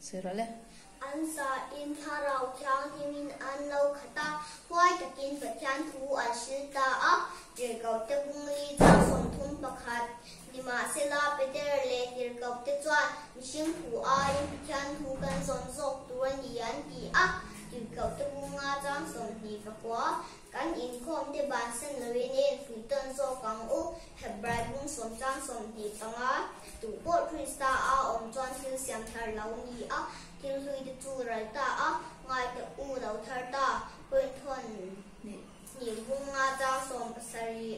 Sirale. Ansa in tharau kyang himin an lo khata huai takin pathian thu ashita a dir kau te bungli cha som thum pakhat nima sela peter le dir kau te chuan mishing thu a in pathian thu kan son sok tuan yan ti a dir kau te bunga chang som ni ka kwa kan in khom te ban sen loin en fuiton so kang u hebrai bung som chang som ni panga tu po krista a om chuan thil siam thar lo ni a thil hui te chu rai ta a ngai te u lo thar ta poi thon ni bunga chang som pasari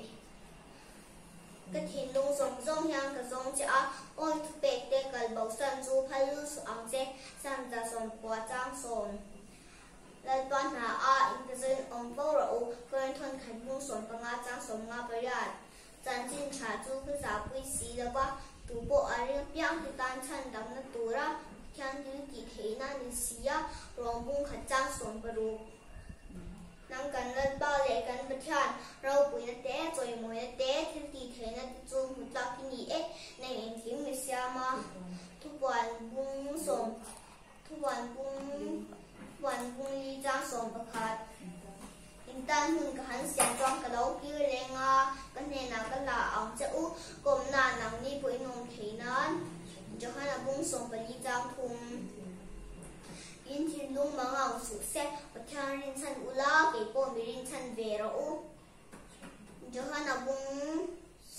cái thiên lung sống rong yang cái rong cha ôi thu bẹt te cái bầu san chu phalu su ang che san da som qua chang som lại toàn là a in cái dân ông bao rậu cái thôn khánh lung sống bằng nga chang som nga bơi ra chân chín trà chu cứ giả quý xí là quá tu bộ ở riêng biang thì tan chân đắm nó tu ra thiên như tỷ thế na như xí á rong bung khát chang som bờ ru nang kan lan ba le kan bathan rau pui na te choi moi na te thil ti the na chu mutlak ni e nei in thim mi siama thu wan bung som thu wan bung li jang som pakhat in tan hun ka han siam chong ka lo ki le nga kan ne na ka la ang cha u kom na nang ni pui nom theinan jo hana bung som pa li jang thum in thiên lung mang ang su set pathian rin chan ula ke po mi rin chan ve ro u johana bung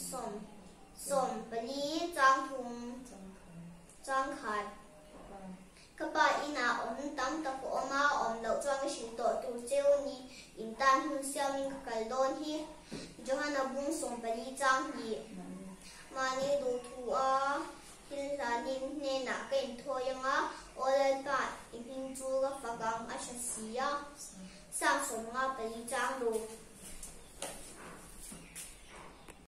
som pali chang thum chang khat kapa ina om tam ta ko ma om lo chang shin to tu cheu ni in tan hun siam in kal don hi johana bung som pali chang hi mani du thu a hin la nin ne na ken thoyanga olen pa in chu ga fagang ashasia sang som nga pali chang lu